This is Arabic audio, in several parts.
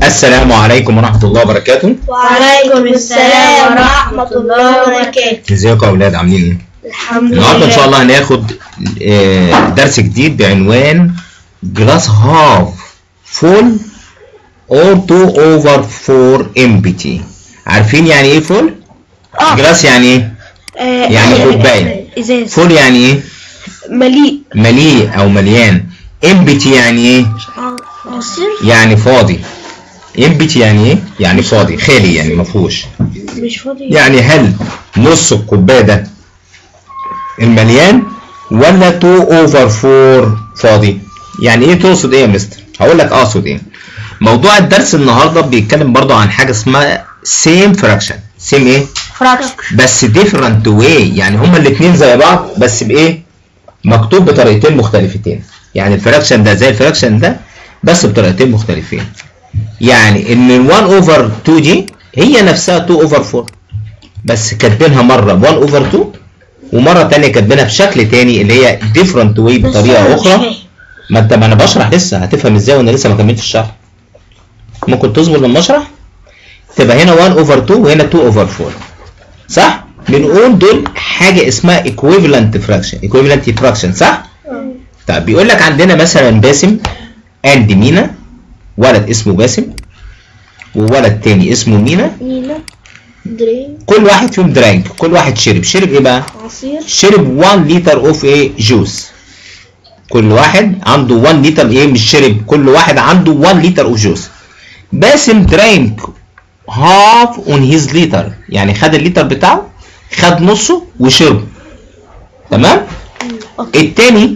السلام عليكم ورحمة الله وبركاته. وعليكم السلام ورحمة الله وبركاته. ازيكم يا اولاد، عاملين ايه؟ الحمد لله. النهارده ان شاء الله هناخد درس جديد بعنوان glass half full or 2/4 empty. عارفين يعني ايه full؟ glass يعني ايه؟ يعني كوباية. full يعني ايه؟ مليء او مليان. empty يعني ايه؟ يعني فاضي. empty يعني ايه؟ يعني فاضي، خالي، يعني مفهوش. مش فاضي. يعني هل نص الكوباية ده المليان ولا 2/4 فاضي؟ يعني ايه تقصد ايه يا مستر؟ هقول لك اقصد ايه. موضوع الدرس النهارده بيتكلم برضو عن حاجه اسمها same fraction. same ايه؟ fraction بس different way، يعني هما الاثنين زي بعض بس بايه؟ مكتوب بطريقتين مختلفتين. يعني الفراكشن ده زي الفراكشن ده بس بطريقتين مختلفين. يعني ان ال 1/2 دي هي نفسها 2/4 بس كاتبينها مره 1/2 ومره ثانيه كاتبينها بشكل ثاني اللي هي different way بطريقه اخرى. ما انا بشرح لسه، هتفهم ازاي وانا لسه ما كملتش الشرح. ممكن تصبر لما اشرح. تبقى هنا 1/2 وهنا 2/4 صح؟ بنقول دول حاجه اسمها equivalent fraction صح؟ طيب بيقول لك عندنا مثلا باسم اند مينا، ولد اسمه باسم وولد تاني اسمه مينا. درينك. كل واحد فيهم درانك، كل واحد شرب ايه بقى؟ عصير. شرب 1 لتر اوف ايه؟ جوس. كل واحد عنده 1 لتر ايه؟ مش شرب، كل واحد عنده 1 لتر اوف جوس. باسم درانك هاف اون هيز لتر، يعني خد اللتر بتاعه، خد نصه وشرب. تمام؟ التاني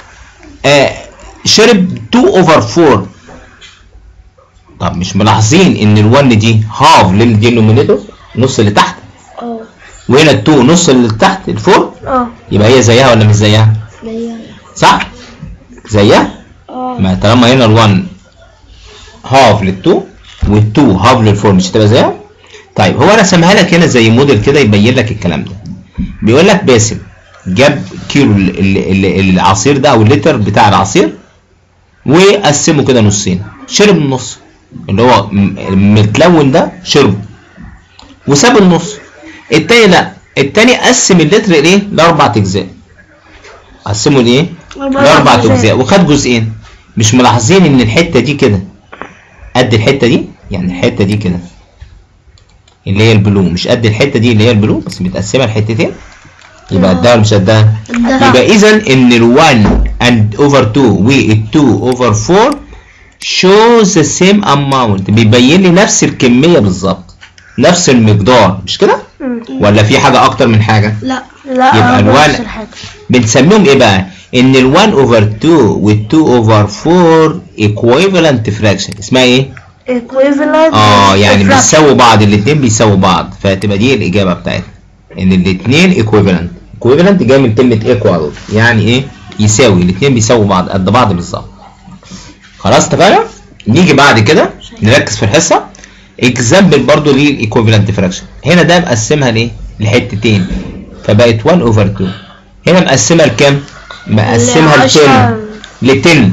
شرب 2/4. طب مش ملاحظين ان ال1 دي هاف للدينومينيتور، نص اللي تحت، وهنا ال2 نص اللي تحت الفور. يبقى هي زيها ولا مش زيها؟ صح؟ زيها؟ ما طالما هنا ال1 هاف لل2 وال2 هاف لل4 مش هتبقى زيها؟ طيب هو رسمها لك هنا زي موديل كده يبين لك الكلام ده. بيقول لك باسم جاب كيلو العصير ده او اللتر بتاع العصير وقسمه كده نصين، شرب النص اللي هو متلون ده شربه وساب النص. التاني لا، التاني قسم اللتر لايه؟ لاربع اجزاء. قسمه لايه؟ لاربع اجزاء وخد جزئين. مش ملاحظين ان الحته دي كده قد الحته دي؟ يعني الحته دي كده اللي هي البلو مش قد الحته دي اللي هي البلو، بس متقسمه لحتتين. يبقى قدها ولا مش قدها؟ يبقى اذا ان ال1 over 2 وال2 over 4 shows the same amount، بيبين لي نفس الكميه بالظبط، نفس المقدار، مش كده؟ ولا في حاجه اكتر من حاجه؟ لا يبقى ال1 بنسميهم ايه بقى؟ ان ال1 over 2 وال2 over 4 equivalent fraction. اسمها ايه؟ equivalent يعني بيساووا بعض، الاثنين بيساووا بعض، فتبقى دي الاجابه بتاعتنا ان الاثنين equivalent جاي من كلمه equal، يعني ايه؟ يساوي، الاثنين بيساووا بعض قد بعض بالظبط. خلاص اتفقنا؟ نيجي بعد كده نركز في الحصه. اكزامبل برضو للايكويفالنت فراكشن. هنا ده مقسمها لايه؟ لحتتين فبقت 1/2. هنا مقسمها لكام؟ مقسمها ل 10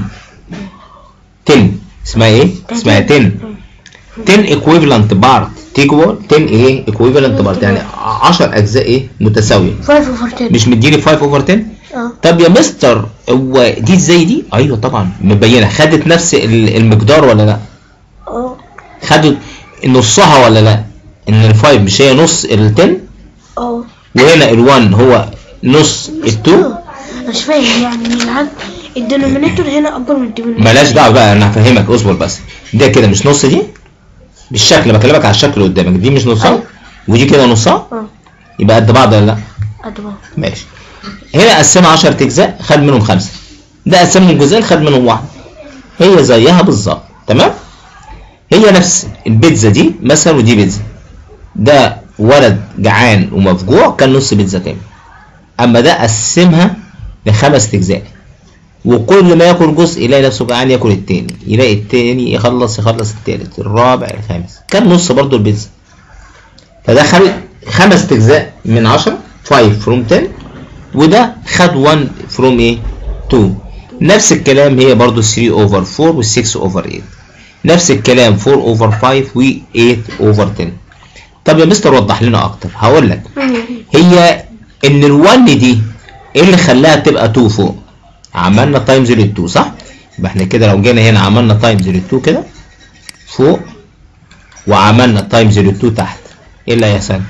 اسمها ايه؟ اسمها 10 ايكويفالنت بارت تيجوال 10 ايه؟ ايكويفالنت بارت، يعني 10 اجزاء ايه؟ متساويه. 5/10 مش مديني 5/10؟ طب يا مستر هو دي ازاي دي؟ ايوه طبعا مبينه، خدت نفس المقدار ولا لا؟ خدت نصها ولا لا؟ ان ال5 مش هي نص ال10؟ وهنا ال1 هو نص ال2. مش فاهم يعني الدينومينيتور هنا اكبر من الدينومينيتور. مالهاش دعوه بقى، انا هفهمك، اصبر بس. ده كده مش نص دي بالشكل، بكلمك على الشكل قدامك، دي مش نصها ودي كده نصها، يبقى قد بعض ولا لا؟ قد بعض. ماشي. هنا قسمها 10 اجزاء خد منهم 5، ده قسمهم جزئين خد منهم 1. هي زيها بالظبط. تمام؟ هي نفس البيتزا دي مثلا، ودي بيتزا، ده ولد جعان ومفجوع كان نص بيتزا كامل، اما ده قسمها ل5 اجزاء، وكل ما ياكل جزء يلاقي نفسه جعان ياكل التاني، يلاقي التاني يخلص التالت الرابع الخامس، كان نص برضو البيتزا. فده خد 5 اجزاء من 10 5 from 10، وده خد 1 from ايه؟ 2. نفس الكلام هي برضو 3/4 وال 6/8. نفس الكلام 4 اوفر 5 و 8 اوفر 10. طب يا مستر وضح لنا اكتر. هقول لك هي ان ال1 دي ايه اللي خلاها تبقى 2 فوق؟ عملنا تايمز لل2 صح؟ يبقى احنا كده لو جينا هنا عملنا تايمز لل2 كده فوق وعملنا تايمز لل2 تحت، ايه اللي هيحصل؟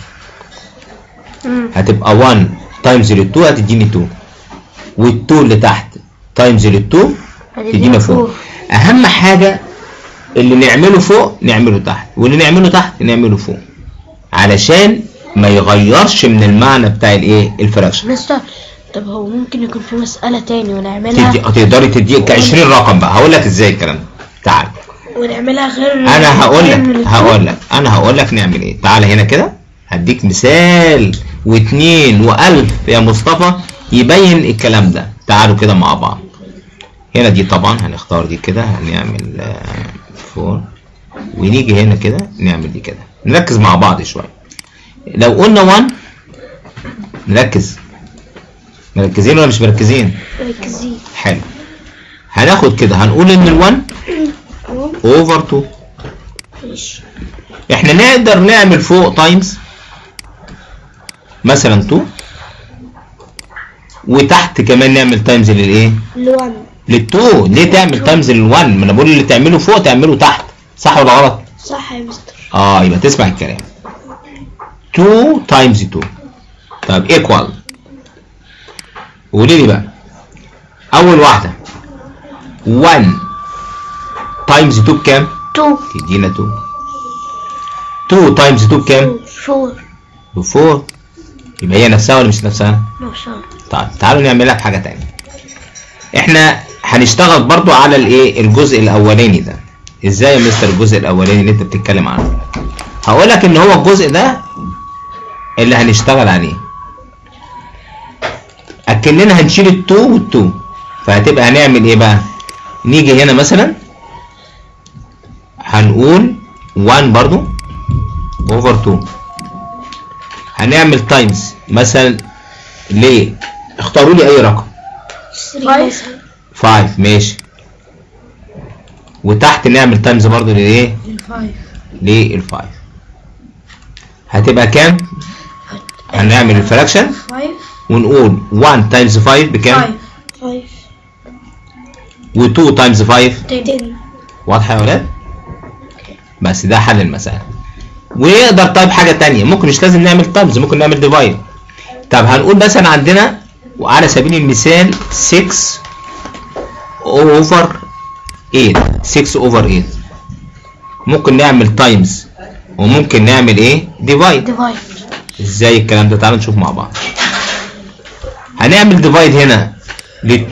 هتبقى 1 تايمز لل2 هتديني 2، وال2 اللي تحت تايمز لل2 تدينا 4. اهم حاجه اللي نعمله فوق نعمله تحت، واللي نعمله تحت نعمله فوق، علشان ما يغيرش من المعنى بتاع الايه الفراكشن. مستر طب هو ممكن يكون في مسألة تاني ونعملها تقدري تديك 20 رقم بقى. هقول لك ازاي الكلام ده. تعال ونعملها غير انا هقول لك نعمل ايه. تعال هنا كده هديك مثال واثنين والف يا مصطفى يبين الكلام ده. تعالوا كده مع بعض. هنا دي طبعا هنختار دي كده، هنعمل 4 ونيجي هنا كده نعمل دي كده. نركز مع بعض شويه. لو قلنا 1 مركزين ولا مش مركزين؟ مركزين. حلو. هناخد كده هنقول ان ال1 اوفر 2. ماشي. احنا نقدر نعمل فوق تايمز مثلا 2 وتحت كمان نعمل تايمز للايه؟ ل1 لل2. ليه تعمل تايمز لل1؟ ما انا بقول اللي تعمله فوق تعمله تحت، صح ولا غلط؟ صح يا مستر. يبقى تسمع الكلام. 2 تايمز 2. طب ايكوال. قولي لي بقى اول واحده 1 تايمز 2 بكام؟ 2 تدينا 2. 2 تايمز 2 بكام؟ 4 4. يبقى هي نفسها ولا مش نفسها؟ نفسها. طيب تعالوا نعملها بحاجه ثانيه. احنا هنشتغل برضو على الايه الجزء الاولاني ده. ازاي يا مستر الجزء الاولاني اللي انت بتتكلم عنه؟ هقول لك ان هو الجزء ده اللي هنشتغل عليه. اكننا هنشيل ال2 وال2، فهتبقى هنعمل ايه بقى؟ نيجي هنا مثلا هنقول 1 برضو اوفر 2. هنعمل تايمز مثلا ليه؟ اختاروا لي اي رقم. 5 ماشي. وتحت نعمل تايمز برضو للايه؟ لل5. هتبقى كام؟ هنعمل الفراكشن 5 ونقول 1 تايمز 5 بكام؟ 5 و2 تايمز 5 10. واضحه يا ولاد؟ بس ده حل المسألة. ونقدر طيب حاجة تانية، ممكن مش لازم نعمل تايمز، ممكن نعمل ديفايد. طب هنقول مثلا عندنا وعلى سبيل المثال 6 اوفر 8. 6 اوفر 8 ممكن نعمل تايمز وممكن نعمل ايه؟ ديفايد. ازاي الكلام ده؟ تعالوا نشوف مع بعض. هنعمل ديفايد هنا لل2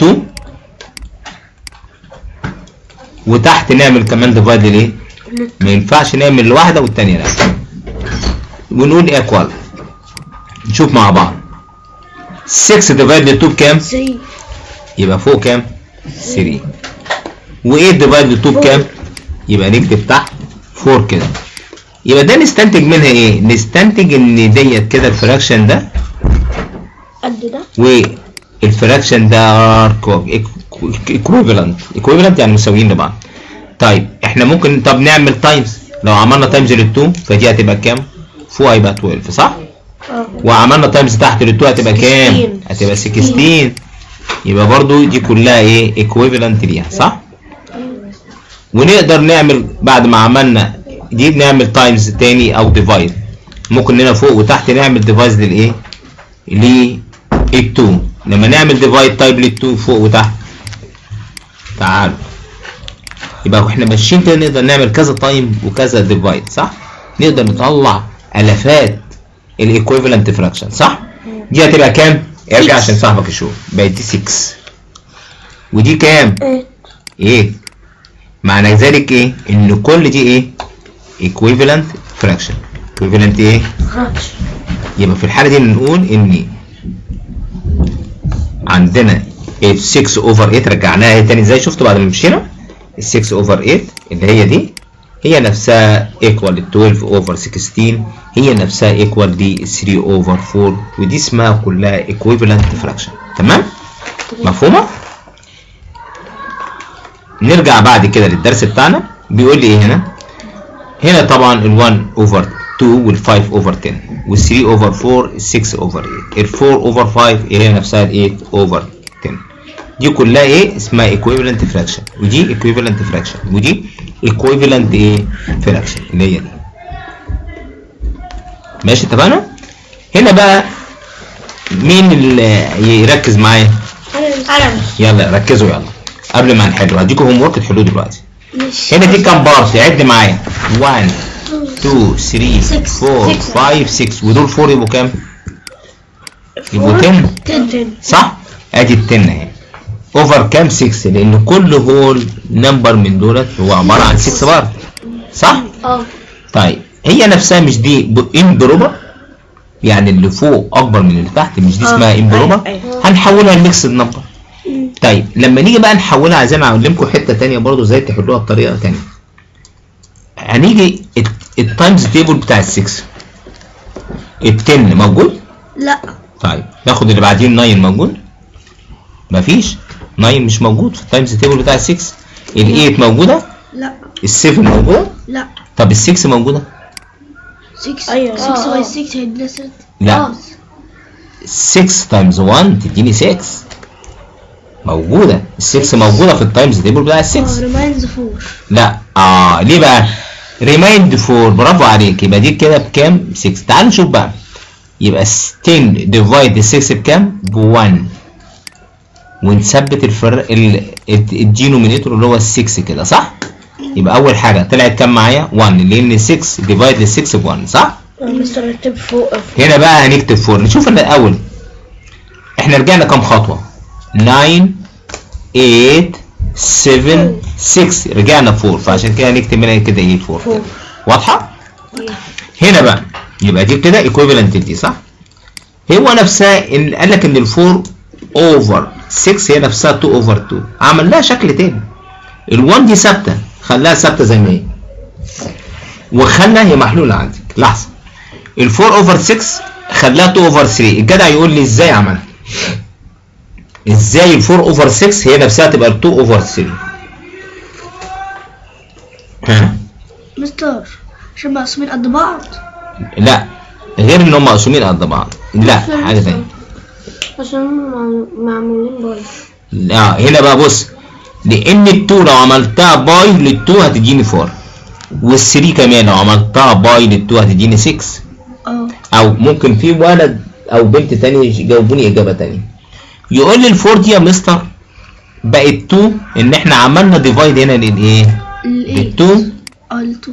وتحت نعمل كمان ديفايد للايه؟ ما ينفعش نعمل الواحده والثانيه لا. ونقول ايكوال. نشوف مع بعض. 6 ديفايد لل2 بكام؟ 3. يبقى فوق كام؟ 3. و8 ديفايد لل2 بكام؟ يبقى نكتب تحت 4 كده. يبقى ده نستنتج منها ايه؟ نستنتج ان ديت كده الفراكشن ده قد ده والفراكشن ده ايكويفالنت يعني مساويين لبعض. طيب احنا ممكن طب نعمل تايمز. لو عملنا تايمز لل2 فدي هتبقى كام؟ فوق هيبقى 12 صح؟ وعملنا تايمز تحت لل2 هتبقى كام؟ هتبقى 16. يبقى برضو دي كلها ايه؟ ايكويفالنت ليها صح؟ ونقدر نعمل بعد ما عملنا دي نعمل تايمز تاني او ديفايد. ممكن هنا فوق وتحت نعمل ديفايد للايه؟ لل2. لما نعمل ديفايد طيب لل2 فوق وتحت. تعالوا يبقى احنا ماشيين كده نقدر نعمل كذا تايم وكذا ديفايد صح؟ نقدر نطلع الافات الايكويفالنت فراكشن صح؟ دي هتبقى كام؟ ارجع عشان صاحبك يشوف. بقت دي 6 ودي كام؟ 8. معنى ذلك ايه؟ ان كل دي ايه؟ ايكويفالنت فراكشن. ايكويفالنت ايه؟ فراكشن. يبقى في الحاله دي بنقول ان عندنا 6 اوفر 8 رجعناها تاني ازاي؟ شفتوا بعد ما مشينا؟ ال 6 اوفر 8 اللي هي دي هي نفسها ايكوال 12 اوفر 16 هي نفسها ايكوال دي 3 اوفر 4 ودي اسمها كلها ايكويفالنت فراكشن. تمام؟ مفهومه؟ نرجع بعد كده للدرس بتاعنا. بيقول لي ايه هنا؟ هنا طبعا ال 1 اوفر 2 وال 5 اوفر 10 وال 3 اوفر 4 ال 6 اوفر 8 ال 4 اوفر 5 هي نفسها ال 8 اوفر 10. دي كلها ايه؟ اسمها ايكويفالنت فراكشن، ودي ايكويفالنت فراكشن، ودي ايكويفالنت ايه؟ فراكشن اللي هي دي. ماشي اتفقنا؟ هنا بقى مين اللي يركز معايا؟ انا. يلا ركزوا يلا قبل ما نحلوا، هديكم هوم ورك تحلوه دلوقتي. هنا دي كام بارت؟ عد معايا 1 2 3 4 5 6 ودول 4 يبقوا كام؟ يبقوا 10 صح؟ ادي ال 10 اهي اوفر كام؟ 6 لان كل هول نمبر من دولت هو عباره عن 6 بارت صح؟ طيب هي نفسها مش دي امبروبر؟ يعني اللي فوق اكبر من اللي تحت، مش دي اسمها امبروبر؟ هنحولها لميكسد نمبر. طيب لما نيجي بقى نحولها، عايزين اعلمكم حته ثانيه برضو ازاي تحلوها بطريقه ثانيه. هنيجي التايمز تيبل بتاع ال6 ال 10 موجود؟ لا. طيب ناخد اللي بعدين 9 موجود؟ مفيش، 9 مش موجود في التايمز تيبل بتاع ال6. ال 8 موجوده؟ لا. ال7 موجوده؟ لا. طب ال6 موجوده؟ 6 ايوه 6 باي 6 هيدينا 6. لا 6 تايمز 1 تديني 6 موجوده، ال6 موجوده في التايمز تيبل بتاع ال6. ريمايندز 4. لا ليه بقى؟ ريمايند 4 برافو عليك، يبقى دي كده بكام؟ 6. تعال نشوف بقى، يبقى 10 ديفايد 6 بكام؟ ب1 ونثبت الفرق الدينومينيتور اللي هو ال6 كده صح؟ يبقى اول حاجه طلعت كام معايا؟ 1 لان 6 ديفايد 6 ب1 صح؟ مستر نكتب فوق. هنا بقى هنكتب 4. نشوف ان الاول احنا رجعنا كام خطوه؟ 9 8 7 6 رجعنا 4، فعشان كده هنكتب هنا كده 8 4 واضحه؟ هنا بقى يبقى دي كده ايكويفالنت دي صح؟ هو نفسها ان قال لك ان ال4 اوفر 6 هي نفسها 2 اوفر 2، عمل لها شكل تاني. ال1 دي ثابته، خلاها ثابته زي ما هي، وخلى هي محلوله عندك. لحظه، ال4 اوفر 6 خلاها 2 اوفر 3. الجدع يقول لي ازاي عملها؟ ازاي ال4 اوفر 6 هي نفسها تبقى 2 اوفر 3؟ ها مستر عشان مقسومين قد بعض؟ لا، غير ان هم مقسومين قد بعض، لا حاجه ثانيه. عشان معمولين باي. لا هنا بقى بص، لان ال2 لو عملتها باي لل2 هتديني 4، وال3 كمان لو عملتها باي لل2 هتديني 6. او ممكن في ولد او بنت تاني يجاوبوني اجابه تانيه، يقول لي ال4 دي يا مستر بقت 2 ان احنا عملنا ديفايد هنا للايه؟ لل2. ال2.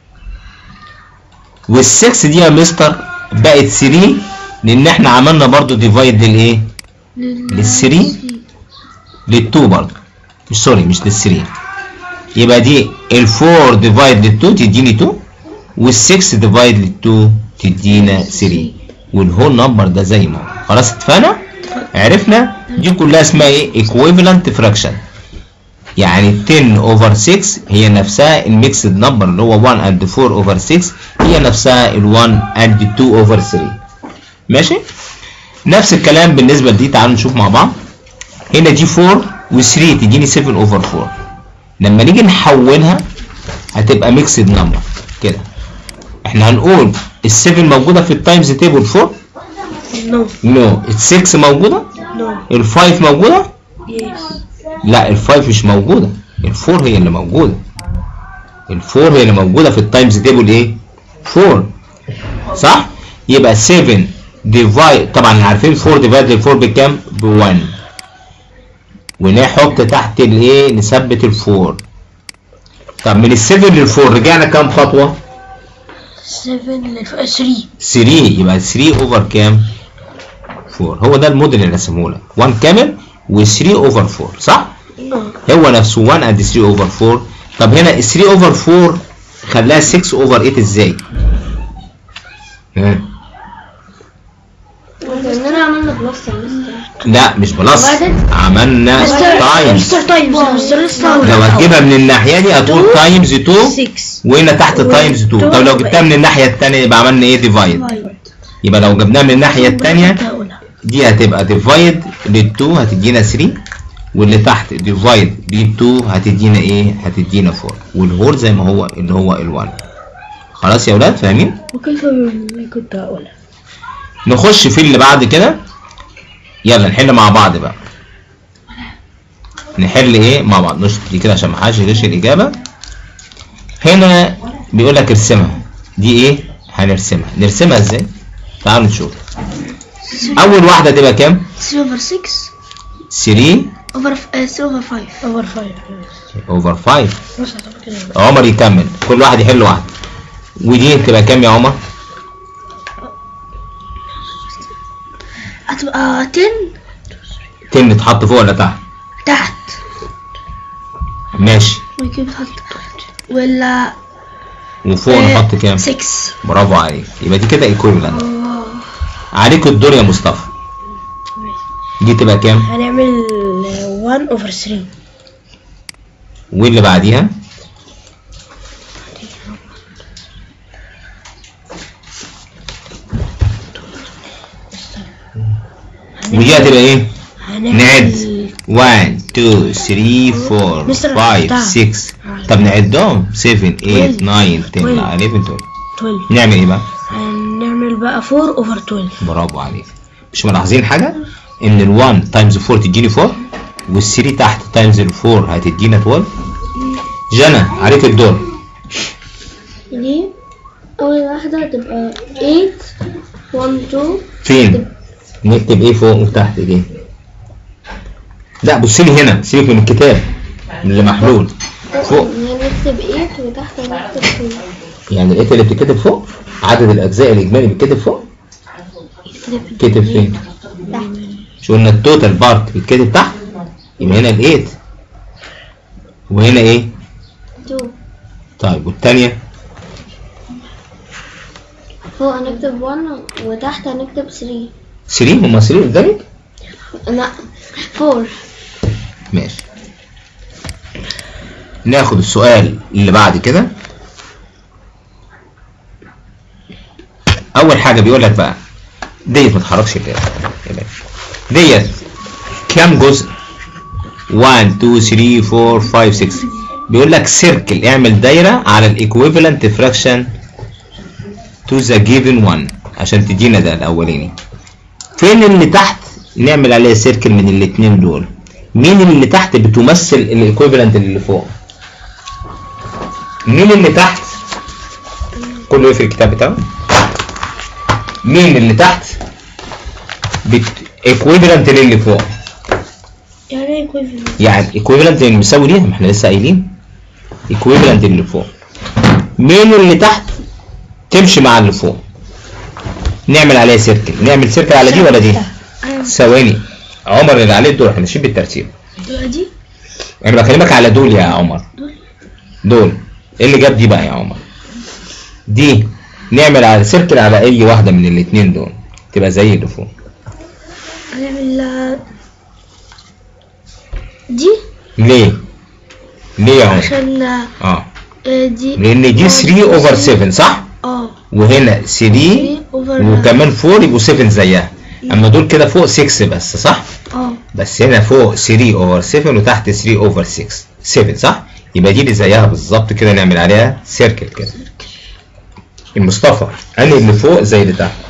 وال6 دي يا مستر بقت 3 لان احنا عملنا برضو ديفايد للايه؟ لل3 لل2 برضو، مش سوري مش لل3. يبقى دي ال4 ديفايد لل2 تديني 2، وال6 ديفايد لل2 تدينا 3، والهول نمبر ده زي ما هو. خلاص اتفقنا؟ عرفنا دي كلها اسمها ايه؟ ايكويفالنت فراكشن. يعني 10 اوفر 6 هي نفسها الميكسد نمبر اللي هو 1 اند 4 اوفر 6 هي نفسها ال1 اند 2 اوفر 3. ماشي؟ نفس الكلام بالنسبه لدي. تعالوا نشوف مع بعض. هنا دي 4 و3 تديني 7 اوفر 4. لما نيجي نحولها هتبقى ميكسد نمبر كده. احنا هنقول ال7 موجوده في التايمز تيبل 4؟ نو. ال6 موجوده؟ نو. ال5 موجوده؟ يس. لا ال5 مش موجوده، ال4 هي اللي موجوده. ال4 هي اللي موجوده في التايمز تيبل ايه؟ 4 صح؟ يبقى 7 ديفايد، طبعا عارفين 4 ديفايد لل4 بكام؟ ب1، ونحط تحت الايه؟ نثبت ال4. طب من ال7 لل4 رجعنا كام خطوه؟ 7 ل 3. 3 يبقى 3 اوفر كام؟ 4. هو ده الموديل اللي رسمه لك 1 كامل و3 اوفر 4 صح؟ هو نفسه 1 اند 3 اوفر 4. طب هنا ال 3 اوفر 4 خلاها 6 اوفر 8 ازاي؟ لاننا عملنا بلس يا مستر. لا مش بلس، عملنا تايمز. لو هتجيبها من الناحيه دي هتقول تايمز 2 وهنا تحت تايمز 2. طب لو جبتها من الناحيه الثانيه يبقى عملنا ايه؟ ديفايد. يبقى لو جبناها من الناحيه الثانيه دي هتبقى ديفايد لل2 هتدينا 3، واللي تحت ديفايد ب 2 هتدينا ايه؟ هتدينا 4، والهول زي ما هو اللي هو ال1. خلاص يا ولاد فاهمين؟ وكيف كنت هقولها. نخش في اللي بعد كده. يلا نحل مع بعض بقى. نحل ايه مع بعض؟ نشطب دي كده عشان ما حدش يغش الاجابه. هنا بيقول لك ارسمها. دي ايه؟ هنرسمها. نرسمها ازاي؟ تعالوا نشوف. اول واحده تبقى كام؟ 3 over 6 3 over 5 over 5. عمر يكمل، كل واحد يحل واحده. ودي تبقى كام يا عمر؟ هتبقى 10. 10 تتحط فوق ولا تحت؟ تحت. ماشي. وكيف بتحط ولا وفوق نحط كام؟ 6. برافو عليك. يبقى دي كده ايكويفالنت. عليك الدور يا مصطفى. دي تبقى كام؟ هنعمل 1 over 3. واللي بعديها؟ ودي هتبقى ايه؟ نعد 1 2 3 4 5 6. طب نعدهم 7 8 9 10 11 12. نعمل ايه بقى؟ هنعمل بقى 4 over 12. برافو عليك. مش ملاحظين حاجه؟ ان ال1 تايمز 4 تديني 4، وال3 تحت تايمز ال4 هتدينا 12. جنى عليك الدور. دي اول واحده هتبقى 8 1 2. فين؟ نكتب ايه فوق وتحت دي؟ لا بصي لي هنا، سيبك من الكتاب من اللي محلول. فوق نكتب 8 وتحت نكتب 2. يعني الايه اللي بتتكتب فوق؟ عدد الاجزاء الاجمالي بيتكتب فوق؟ كتب فين؟ تحت. مش قلنا التوتال بارت بيتكتب تحت؟ يبقى هنا ال8 وهنا ايه؟ 2. طيب والثانيه؟ فوق هنكتب 1 وتحت هنكتب 3. 3 هما 3 قدامك؟ لا 4. ماشي. ناخد السؤال اللي بعد كده. اول حاجه بيقول لك بقى ديت ما تتحركش كده. ديت كام جزء؟ 1 2 3 4 5 6. بيقول لك سيركل، اعمل دايره على الايكويفالنت فراكشن تو ذا جيفن 1 عشان تدينا ده الاولاني. فين اللي تحت؟ نعمل عليه سيركل من الاثنين دول. مين اللي تحت بتمثل الايكويفالنت اللي فوق؟ مين اللي تحت؟ كله ايه في الكتاب بتاعه؟ مين اللي تحت ايكويفالنت للي فوق؟ يعني ايه ايكويفالنت؟ يعني ايكويفالنت اللي مساوي ليها، ما احنا لسه قايلين ايكويفالنت اللي فوق. مين اللي تحت تمشي مع اللي فوق؟ نعمل عليها سيركل. نعمل سيركل على دي ولا دي؟ ثواني، عمر اللي عليه الدور، احنا ماشيين بالترتيب. دي انا بكلمك على دول يا عمر. دول ايه اللي جاب دي بقى يا عمر؟ دي نعمل على سيركل على اي واحده من الاثنين دول تبقى زي اللي فوق. هنعمل دي. ليه يا عمر؟ عشان دي لان دي 3 اوفر 7 صح؟ وهنا 3 وكمان 4 يبقوا 7 زيها. اما دول كده فوق 6 بس صح؟ بس هنا فوق 3 اوفر 7 وتحت 3 اوفر 7 صح؟ يبقى دي اللي زيها بالظبط كده. نعمل عليها سيركل كده. المصطفى انهي اللي فوق زي اللي تحت؟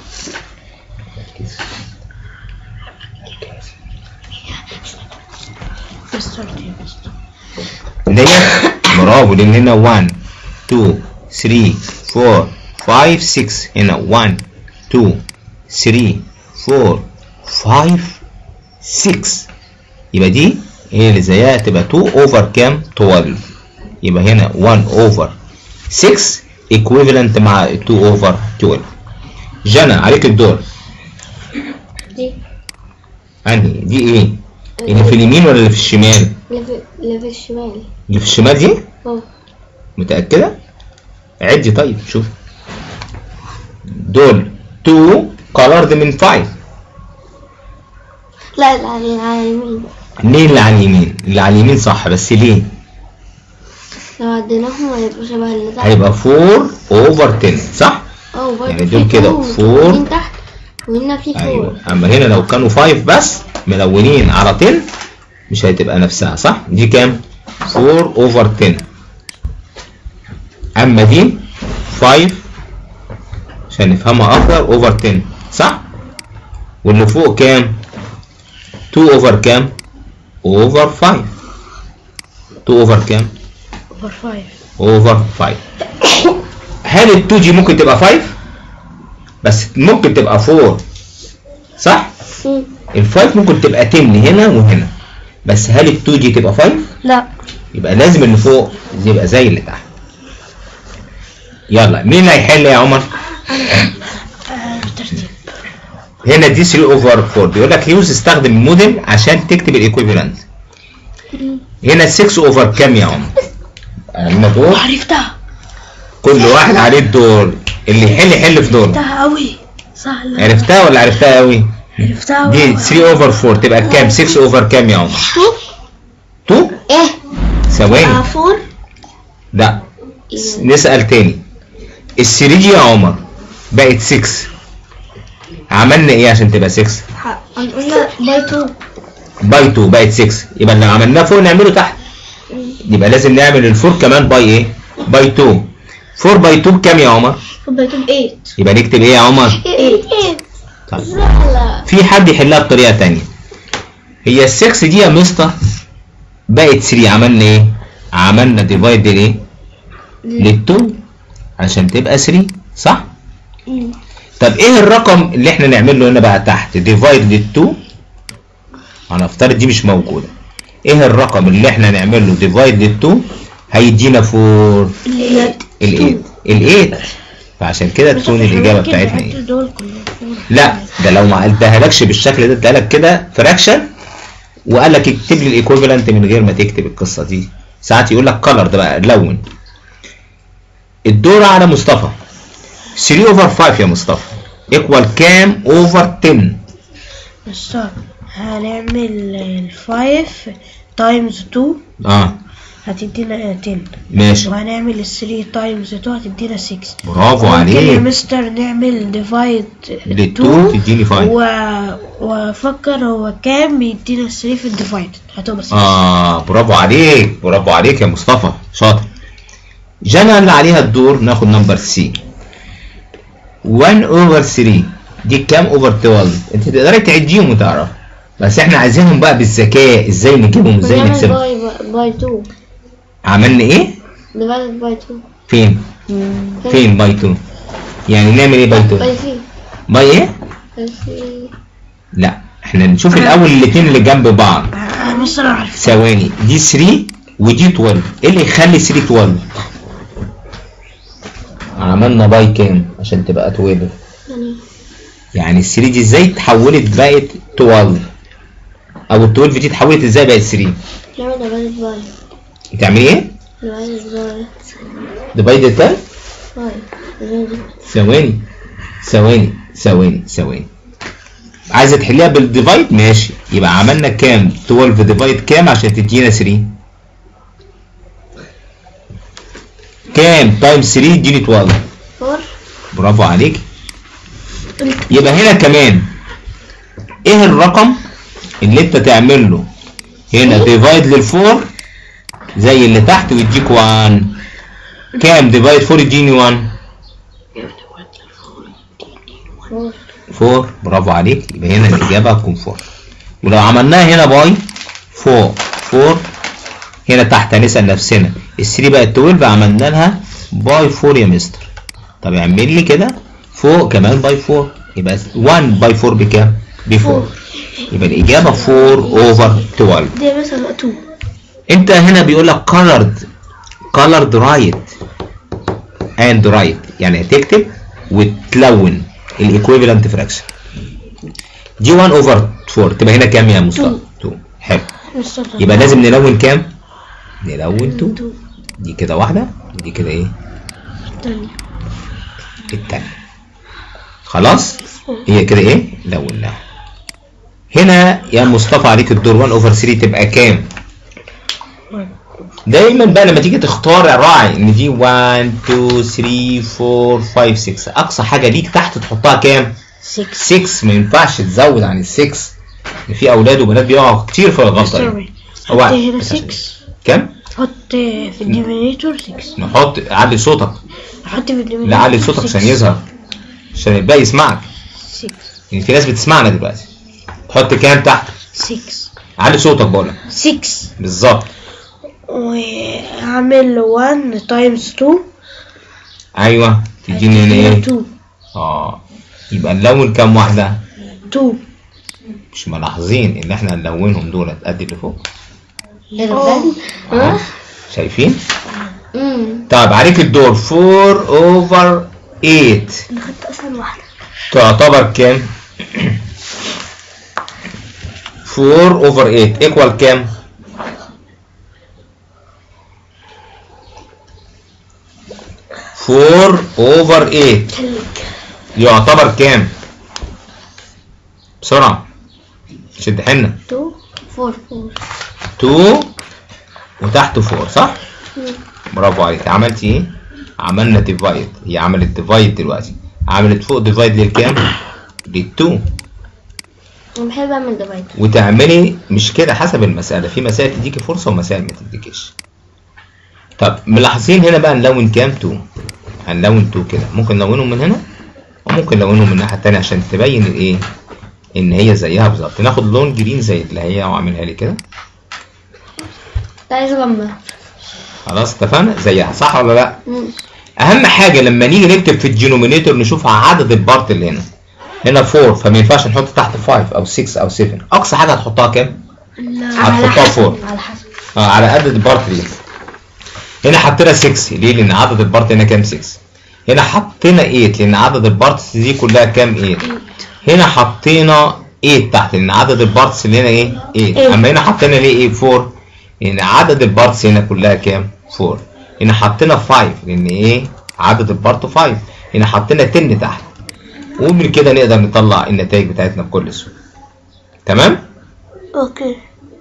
ديت برافو، لان هنا 1 2 3 4 5 6. هنا 1 2 3 4 5 6. يبقى دي هي اللي زيها تبقى 2 اوفر كام؟ 12. يبقى هنا 1 اوفر 6 equivalent مع 2 اوفر 12. جنى عليك الدور. دي انهي دي ايه؟ اللي في اليمين ولا اللي في الشمال؟ اللي في الشمال. اللي في الشمال دي؟ متأكدة؟ عدي طيب شوف. دول 2 colored من 5. لا اللي على اليمين. ليه اللي على اليمين؟ اللي على اليمين صح، بس ليه؟ لو عديناهم هيبقوا شبه اللي تحت. هيبقى 4 اوفر 10 صح؟ يعني دول كده 4 من تحت وهنا في 4. ايوه، اما هنا لو كانوا 5 بس ملونين على 10 مش هتبقى نفسها صح؟ دي كام؟ 4 over 10. اما دي 5 عشان نفهمها اكتر over 10 صح؟ واللي فوق كام؟ 2 over كام؟ over 5. 2 over كام؟ over 5. over 5. هل ال 2 دي ممكن تبقى 5؟ بس ممكن تبقى 4 صح؟ ال 5 ممكن تبقى 10 هنا وهنا، بس هل ال 2 دي تبقى 5؟ لا. يبقى لازم اللي فوق يبقى زي اللي تحت. يلا مين اللي هيحل يا عمر؟ بالترتيب. هنا دي 3 over 4 بيقول لك يوز استخدم الموديل عشان تكتب الايكويفالنت. هنا 6 over كام يا عمر؟ عندنا دور. عرفتها. كل واحد عليه الدور، اللي يحل في دور. عرفتها قوي. سهلة. عرفتها ولا عرفتها قوي؟ عرفتها. دي 3 over 4 تبقى كام؟ 6 over كام يا عمر؟ 2. ايه؟ ثواني. 4. لا نسأل تاني. ال 3 دي يا عمر بقت 6. عملنا ايه عشان تبقى 6؟ قلنا باي 2. باي 2 بقت 6. يبقى اللي عملناه فوق نعمله تحت. يبقى لازم نعمل الفور كمان باي ايه؟ باي 2. 4 باي 2 بكام يا عمر؟ 4 باي 2 8. يبقى نكتب ايه يا عمر؟ 8. طيب في حد يحلها بطريقه ثانيه. هي ال 6 دي يا مستر بقت 3. عملنا ايه؟ عملنا ديفايد ليه؟ لل 2 عشان تبقى 3 صح؟ طب ايه الرقم اللي احنا نعمله هنا بقى تحت؟ ديفايد لل 2. هنفترض دي مش موجوده. ايه الرقم اللي احنا نعمله ديفايد لل 2 هيدينا 4؟ ال 8. فعشان كده تكون الاجابه بتاعتنا ايه؟ لا ده لو ما قلتهالكش بالشكل ده ادالك كده فراكشن وقال لك اكتب لي الايكويفالنت من غير ما تكتب القصه دي. ساعات يقول لك كلر ده بقى لون. الدور على مصطفى. 3 over 5 يا مصطفى ايكوال كام اوفر 10؟ مستر هنعمل 5 تايمز 2 هتدينا 10 ماشي، وهنعمل 3 تايمز 2 هتدينا 6. برافو عليك يا مستر نعمل ديفايد لل 2 تديني 5 وافكر هو كام يدينا 3 في الديفايد هتبقى 6. برافو عليك، برافو عليك يا مصطفى، شاطر. جانا اللي عليها الدور ناخد نمبر سي. 1 over 3 دي كام اوفر 12؟ انت تقدري تعديهم وتعرف، بس احنا عايزينهم بقى بالذكاء. ازاي نجيبهم؟ ازاي نكسبهم؟ باي 2. عملنا ايه؟ ديفايد باي 2. فين؟ فين باي 2؟ يعني نعمل ايه باي 2؟ باي ايه؟ لا احنا نشوف الاول الاثنين اللي جنب بعض. ثواني، دي 3 ودي 12. ايه اللي يخلي 3 12؟ عملنا باي كام عشان تبقى 12؟ يعني ال 3 دي ازاي اتحولت بقت 12؟ او ال 12 دي اتحولت ازاي بقت 3؟ تعملي ايه؟ ديفايد كام؟ ثواني عايزه تحليها بالديفايد؟ ماشي، يبقى عملنا كام؟ 12 ديفايد كام عشان تدينا 3؟ كام تايم 3 يديني 12؟ 4. برافو عليك. يبقى هنا كمان ايه الرقم اللي انت تعمل له هنا ديفايد لل4 زي اللي تحت ويديك 1؟ كام ديفايد 4 يديني 1؟ 4. برافو عليك. يبقى هنا الاجابه هتكون 4. ولو عملناها هنا باي 4 هنا تحت هنسال نفسنا ال 3 بقت 12 عملنا لها باي 4 يا مستر. طب اعمل لي كده فوق كمان باي 4 يبقى 1 باي 4 بكام؟ ب 4. يبقى الاجابه 4 اوفر 12. دي مثلا 2. انت هنا بيقول لك colored right and right يعني هتكتب وتلون الايكويفالنت فراكشن. دي 1 اوفر 4 تبقى هنا كام يا مصطفى؟ 2. حلو. يبقى لازم نلون كام؟ نلون 2. دي كده واحده ودي كده ايه؟ التانية. خلاص؟ هي كده ايه؟ لوناها. هنا يا مصطفى عليك الدور 1 اوفر 3 تبقى كام؟ دايما بقى لما تيجي تختار راعي ان دي 1 2 3 4 5 6 اقصى حاجه ليك تحت تحطها كام؟ 6. ما ينفعش تزود عن ال 6. في اولاد وبنات بيقعوا كتير في الغلطه دي. حط هنا 6. كام؟ حط في الدينومينيتور 6. نحط علي صوتك. حط في الدينومينيتور. لا علي صوتك عشان يظهر، عشان الباقي يسمعك. 6. يعني في ناس بتسمعنا دلوقتي. تحط كام تحت؟ 6. علي صوتك بقولك. 6 بالظبط. وهعمل 1 تايمز 2. ايوه تديني هنا ايه؟ 2. يبقى نلون كام واحده؟ 2. مش ملاحظين ان احنا نلونهم دولت قد اللي فوق؟ شايفين؟ طيب عليك الدور. 4 over 8 انا خدت اسهل واحده. تعتبر كام؟ 4 over 8 equal كام؟ 4 over 8 يعتبر كام؟ بسرعة شد حنا. 2 4 2 وتحت 4 صح؟ برافو عليك. عملتي ايه؟ عملنا ديفايد. هي عملت ديفايد دلوقتي. عملت فوق ديفايد للكام؟ لل2. انا بحب اعمل ديفايد. وتعملي مش كده حسب المسألة، في مسائل تديكي فرصة ومسائل ما تديكيش. طب ملاحظين هنا بقى نلون كام؟ 2. هنلون 2 كده، ممكن نلونهم من هنا وممكن نلونهم من الناحية التانية عشان تبين الايه؟ ان هي زيها بالظبط. ناخد لون جرين زي اللي هي واعملها لي كده. عايز اغمق. خلاص اتفقنا زيها صح ولا لا؟ اهم حاجة لما نيجي نكتب في الدينومينيتور نشوف عدد البارت اللي هنا. هنا 4 فما ينفعش نحط تحت 5 او 6 او 7. اقصى حاجة هتحطها كام؟ هتحطها 4 على حسب على قد البارت دي. هنا حطينا 6 ليه؟ لان عدد البارت هنا كام؟ 6. هنا حطينا 8 لان عدد البارتس دي كلها كام؟ 8. هنا حطينا 8 تحت لان عدد البارتس اللي هنا ايه؟ 8. اما هنا حطينا ليه ايه؟ 4 لان عدد البارتس هنا كلها كام؟ 4. هنا حطينا 5 لان ايه؟ عدد البارت 5. هنا حطينا 10 تحت. ومن كده نقدر نطلع النتائج بتاعتنا بكل سهوله. تمام؟ اوكي.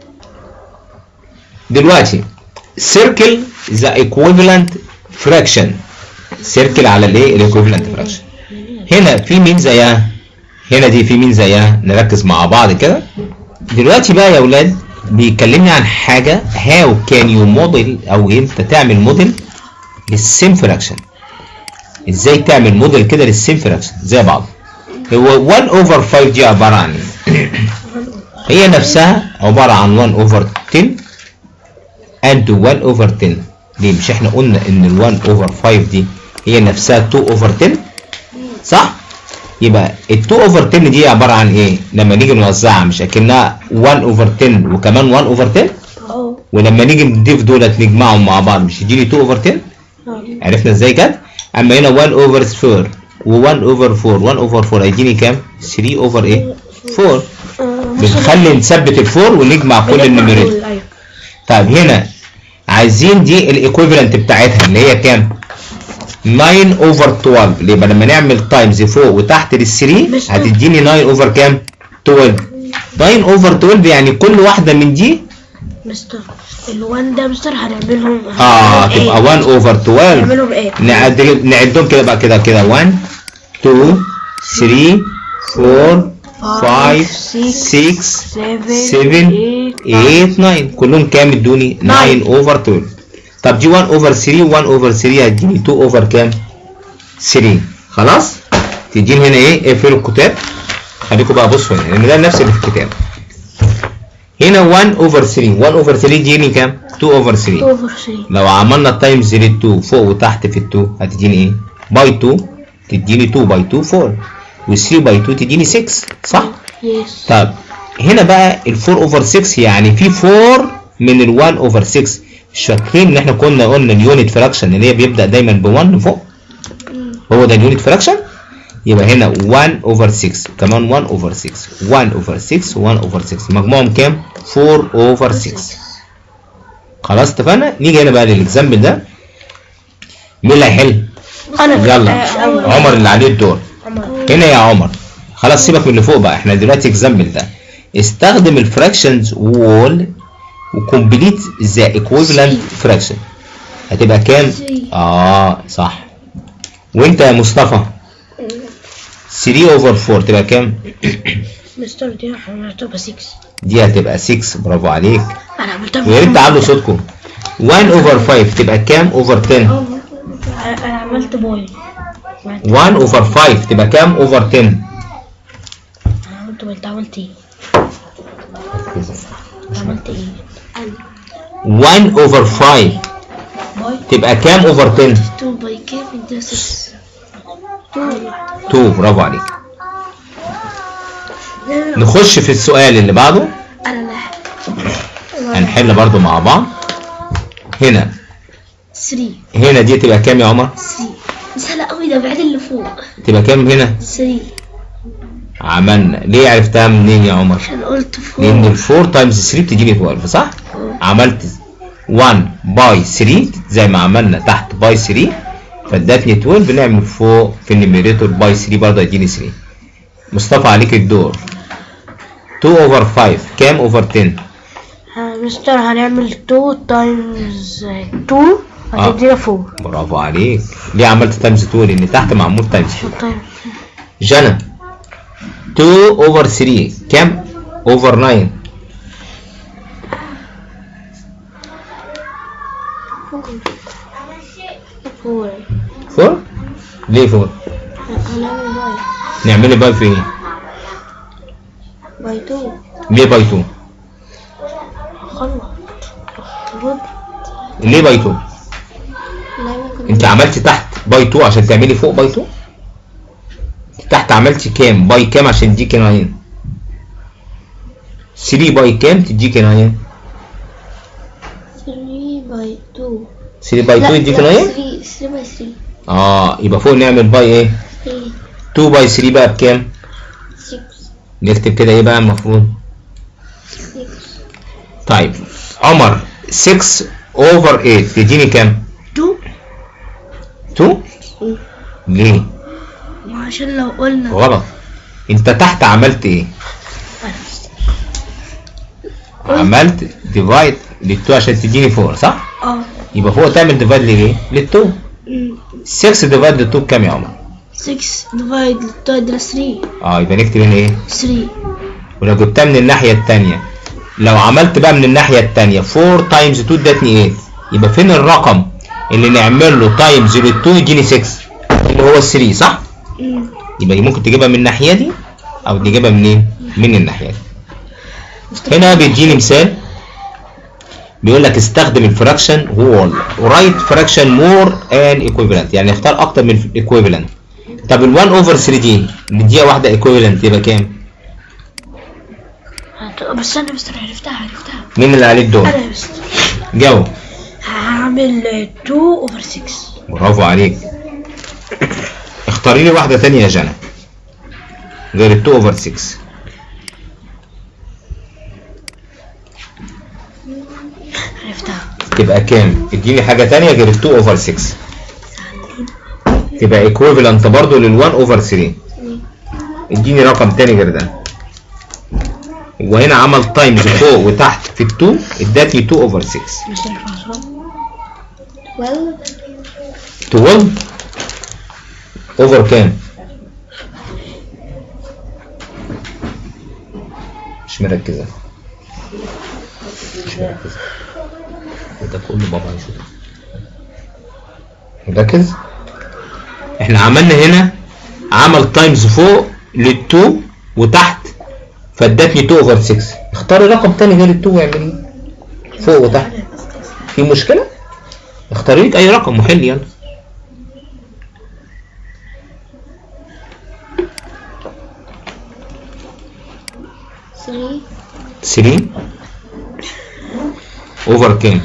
دلوقتي circle the equivalent fraction. circle على الايه؟ الايكويفالنت fraction. هنا في مين زيها؟ هنا دي في مين زيها؟ نركز مع بعض كده. دلوقتي بقى يا اولاد بيكلمني عن حاجه how can you model او انت تعمل موديل للسيم فراكشن. ازاي تعمل موديل كده للسيم فراكشن زي بعض؟ هو 1 over 5 دي عباره عن ايه؟ هي نفسها عباره عن 1 over 10 and 1 over 10. ليه؟ مش احنا قلنا ان ال 1 over 5 دي هي نفسها 2 over 10 صح؟ يبقى ال 2 over 10 دي عباره عن ايه؟ لما نيجي نوزعها مش اكنها 1 over 10 وكمان 1 over 10؟ ولما نيجي نضيف دولت نجمعهم مع بعض مش يديني 2 over 10؟ عرفنا ازاي كده؟ اما هنا 1 over 4 و1 over 4 1 over 4 هيديني كام؟ 3 over ايه؟ 4. بنخلي نثبت ال 4 ونجمع كل النمرات. طيب هنا عايزين دي الايكويفالنت بتاعتها اللي هي كام؟ 9 over 12. يبقى لما نعمل تايمز فوق وتحت لل 3 هتديني 9 over كام؟ 12. 9 over 12 يعني كل واحده من دي مستر ال1 ده مستر هنعملهم تبقى 1 over 12. نعملهم ايه؟ نعدهم كده بقى كده 1 2 3 4 5 6 7 8 9 كلهم كام ادوني؟ 9 over 12. طب دي 1 over 3 1 over 3 هتديني 2 over كام؟ 3. خلاص؟ تديني هنا ايه؟ اقفلوا الكتاب. خليكم بقى بصوا هنا لان ده نفس اللي في الكتاب. هنا 1 over 3 1 over 3 ديني كام؟ 2 over 3. لو عملنا تايمز لل 2 فوق وتحت في ال 2 هتديني ايه؟ باي 2 تديني 2 باي 2 4 و 3 باي 2 تديني 6 صح؟ يس. طب هنا بقى ال 4 over 6 يعني في 4 من ال 1 over 6. مش فاكرين ان احنا كنا قلنا اليونت فراكشن اللي هي بيبدا دايما ب 1 فوق؟ هو ده اليونت فراكشن. يبقى هنا 1 over 6 كمان 1 over 6 1 over 6 1 over 6 مجموعهم كام؟ 4 over 6. خلاص اتفقنا؟ نيجي هنا بقى للاكزامبل ده. مين اللي هيحل؟ انا. يلا عمر اللي عليه الدور. هنا يا عمر خلاص سيبك من اللي فوق بقى، احنا دلوقتي اكزامبل ده. استخدم الفراكشنز وول وكومبليت ذا ايكويفالنت فراكشن. هتبقى كام؟ صح. وانت يا مصطفى 3 over 4 تبقى كام؟ مستر دي هتبقى 6. دي هتبقى 6. برافو عليك. انا عملتها ويا ريت تعلوا صوتكم. 1 over 5 تبقى كام over 10؟ انا عملت باي. 1 over 5 تبقى كام over 10؟ انا عملت باي. انت عملت ايه؟ عملت ايه؟ 1 over 5 باي تبقى كام over 10؟ 2 باي كام؟ انت 6. 2. برافو عليك. نخش في السؤال اللي بعده. انا هنحل برضو مع بعض. هنا 3. هنا دي تبقى كام يا عمر؟ 3 سهله قوي. ده بعد اللي فوق. تبقى كام هنا؟ 3. عملنا. ليه عرفتها منين يا عمر؟ عشان قلت 4. لان ال 4 تايمز 3 بتجيب 12 صح؟ عملت 1 باي 3 زي ما عملنا تحت باي 3 فادتني 12. بنعمل فوق في النيميريتور باي 3 برضه هيديني 3. مصطفى عليك الدور. 2 over 5 كام over 10؟ مستر هنعمل 2 تايمز 2 هتدينا 4. برافو عليك. ليه عملت تايمز 2؟ لان تحت معمول تايمز 2. طيب جنى 2 over 3 كام over 9؟ 4. ليه 4؟ هنعمل باي. نعمل باي في ايه؟ باي 2. ليه باي 2؟ غلط. ليه باي 2؟ انت عملتي تحت باي 2 عشان تعملي فوق باي 2؟ تحت عملتي كام؟ باي كام عشان تديكي 9؟ 3 باي كام تديكي 9؟ 3 باي 2. 3 باي 2 يديكي 9؟ 3 باي 3. يبقى فوق نعمل باي ايه؟ 3. 2 باي 3 بقى بكام؟ 6. نكتب كده ايه بقى المفروض؟ 6. طيب عمر 6 over 8 تديني كام؟ 2. 2؟ ليه؟ عشان لو قلنا غلط. انت تحت عملت ايه؟ عملت ديفايد لل 2 عشان تديني 4 صح؟ يبقى فوق تعمل ديفايد ليه؟ لل 2. 6 ديفايد لل 2 بكام يا عمر؟ 6 ديفايد لل 2 ده 3. يبقى نكتب هنا ايه؟ 3. ولو جبتها من الناحية التانية لو عملت بقى من الناحية التانية 4 تايمز 2 ادتني 8. يبقى فين الرقم اللي نعمل له تايمز لل 2 يديني 6 اللي هو 3 صح؟ يبقى ممكن تجيبها من الناحية دي أو تجيبها منين؟ من الناحية دي. هنا بيديني مثال بيقول لك استخدم الفراكشن وول ورايت فراكشن مور ان ايكويفالنت، يعني اختار أكتر من ايكويفالنت. طب ال 1 over 3 دي نديها واحدة ايكويفالنت يبقى كام؟ بس أنا عرفتها. مين اللي عليه الدور؟ أنا بس جاوب. هعمل 2 over 6. برافو عليك. اختاري لي واحدة تانية يا جنى غير ال 2 over 6. عرفتها. تبقى كام؟ اديني حاجة تانية غير ال 2 over 6 تبقى ايكويفالنت برضه لل 1 over 3. اديني رقم تاني غير ده. وهنا عمل تايمز فوق وتحت في ال 2 ادتني 2 over 6. مش عارفة. 12 over كام؟ مش مركزة. ده كله بابا يشوف. مركز؟ احنا عملنا هنا عمل تايمز فوق لل2 وتحت فادتني 2 over 6. اختاري رقم تاني غير ال2 واعمليه فوق وتحت. في مشكلة؟ اختاري لك اي رقم وحل يلا. 3 over كام؟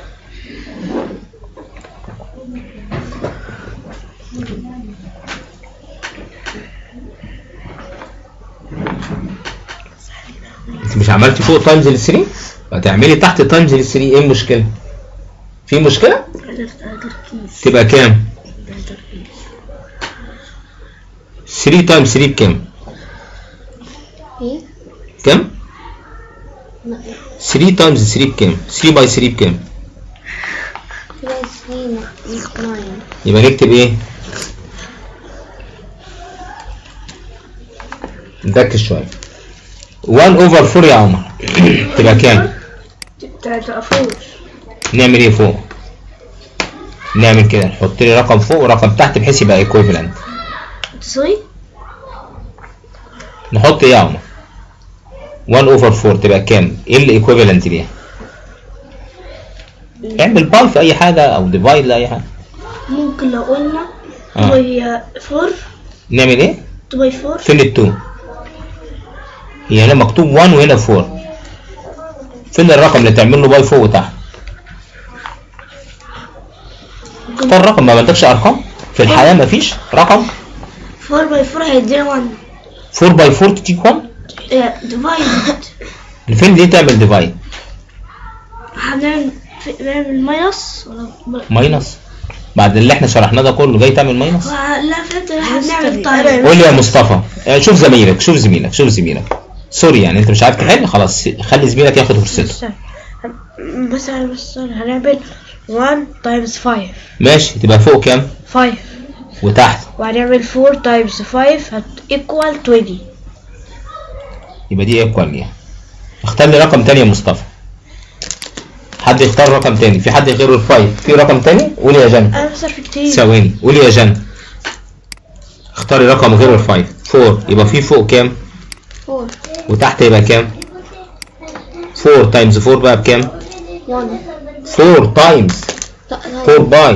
انت مش عملتي فوق تايمز لل 3؟ هتعملي تحت تايمز لل 3. ايه المشكلة؟ في مشكلة؟ تبقى كام؟ 3 تايمز 3 بكام؟ كام؟ 3 تايمز 3 بكام؟ 3 باي 3 بكام؟ يبقى نكتب ايه؟ نركز شوية. 1 اوفر 4 يا عمر تبقى كام؟ تبقى 4. نعمل ايه فوق؟ نعمل كده، نحط لي رقم فوق ورقم تحت بحيث يبقى ايكويفالنت. تساوي نحط ايه يا عمر؟ 1 اوفر 4 تبقى كام؟ ايه الايكويفالنت ليها؟ اعمل باي في اي حاجه او ديفايد لاي حاجه. ممكن لو قلنا 2 باي 4. نعمل ايه؟ 2 باي 4. فين ال 2؟ هي هنا مكتوب 1 وهنا 4. فين الرقم اللي تعمل له باي فوق وتحت؟ اختار رقم. ما عندكش ارقام في الحياه؟ مفيش رقم. 4 باي 4 هيدينا 1. 4 باي 4 تديك 1؟ ديفايد. فين دي تعمل ديفايد؟ هنعمل ماينس ولا ماينس؟ بعد اللي احنا شرحناه ده كله جاي تعمل ماينس؟ لا فهمت. هنعمل طيب. قول لي يا مصطفى، شوف زميلك شوف زميلك سوري يعني انت مش عارف تحل، خلاص خلي زميلك ياخد فرصته. بس هنعمل 1 تايمز 5. ماشي، تبقى فوق كام؟ 5 وتحت. وهنعمل 4 تايمز 5 هتيكوال 20. يبقى دي ايكوال ليها. اختار لي رقم تاني يا مصطفى. حد يختار رقم تاني. في حد غير ال5 في رقم تاني؟ قولي يا جنى. انا بصرف كتير. ثواني، قولي يا جنى. اختاري رقم غير ال5. 4 يبقى في فوق كام؟ 4. وتحت يبقى كام؟ 4 تايمز 4 بقى بكام؟ 1. 4 تايمز 4 باي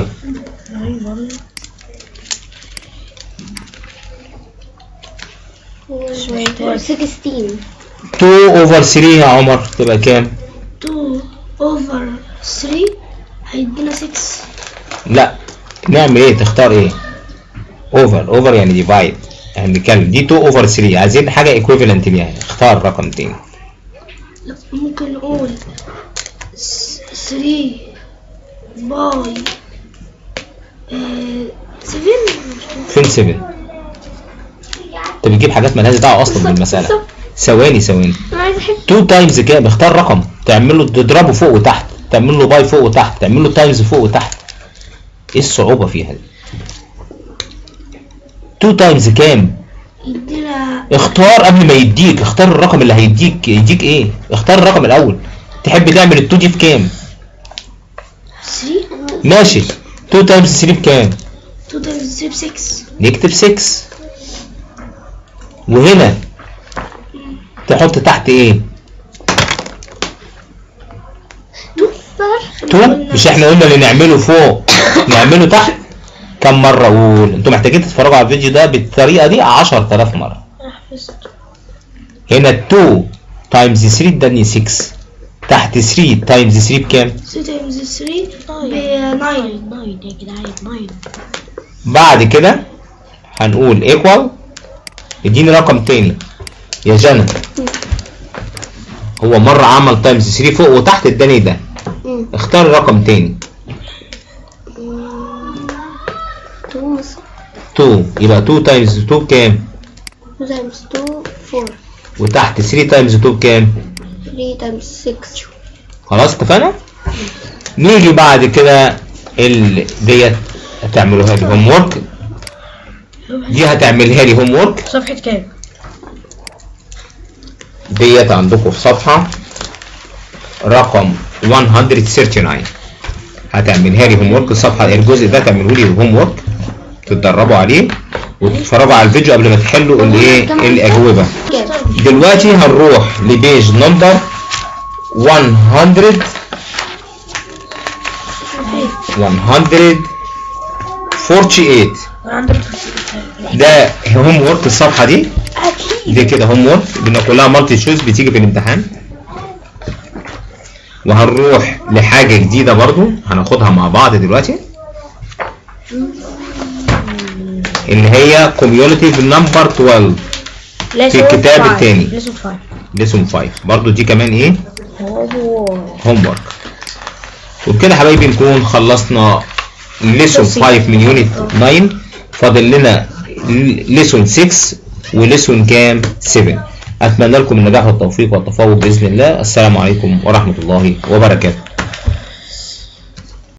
16. 2 اوفر 3 يا عمر تبقى كام؟ 2 اوفر 3 هيدينا 6. لا، نعمل ايه؟ تختار ايه؟ اوفر يعني ديفايد. احنا بنتكلم دي 2 اوفر 3، عايزين حاجه ايكويفالنت ليها. اختار رقم تاني. ممكن نقول 3 باي 7. فين 7؟ انت بتجيب حاجات مالهاش دعوه اصلا بالمساله. ثواني 2 تايمز كام؟ اختار رقم تعمل له تضربه فوق وتحت، تعمل له باي فوق وتحت، تعمل له تايمز فوق وتحت. ايه الصعوبه فيها دي؟ 2 تايمز كام؟ يدينا. اختار قبل ما يديك، اختار الرقم اللي هيديك. يديك ايه؟ اختار الرقم الاول. تحب تعمل ال2 دي بكام؟ 3. ماشي، 2 تايمز 3 بكام؟ 2 تايمز 3 ب 6. نكتب 6 وهنا تحط تحت ايه؟ 2. مش احنا قلنا اللي نعمله فوق نعمله تحت؟ كم مرة اقول؟ انتوا محتاجين تتفرجوا على الفيديو ده بالطريقة دي 10000 مرة. هنا 2 تايمز 3 اداني 6. تحت 3 تايمز 3 بكام؟ 3 تايمز 3 ب 9 يا جدعان. 9. بعد كده هنقول ايكوال. اديني رقم تاني يا جنى. هو مرة عمل تايمز 3 فوق وتحت اداني ده. اختار رقم تاني. 2 يبقى 2 تايمز 2 بكام؟ 2 تايمز 2 4. وتحت 3 تايمز 2 بكام؟ 3 تايمز 6. خلاص اتفقنا؟ نيجي بعد كده ديت هتعملوها لي هوم ورك. دي هتعملها لي هوم ورك. صفحة كام؟ ديت عندكم في صفحة رقم 139. هتعملها لي هوم ورك. الصفحة الجزء ده تعملوا لي هوم ورك تتدربوا عليه وتتفرجوا على الفيديو قبل ما تحلوا الأجوبة. دلوقتي هنروح لبيج نمبر 148. ده هوم ورك الصفحة دي. دي كده هوم ورك كلها مالتي تشويس بتيجي في الامتحان. وهنروح لحاجة جديدة برضو هناخدها مع بعض دلوقتي اللي هي كوميونيتيف نمبر 12 في الكتاب الثاني ليسون 5. برضو دي كمان ايه؟ هوم ورك. وبكده حبايبي نكون خلصنا ليسون 5 من يونت 9. فاضل لنا ليسون 6 وليسون كام 7. اتمنى لكم النجاح والتوفيق والتفوق باذن الله. السلام عليكم ورحمه الله وبركاته.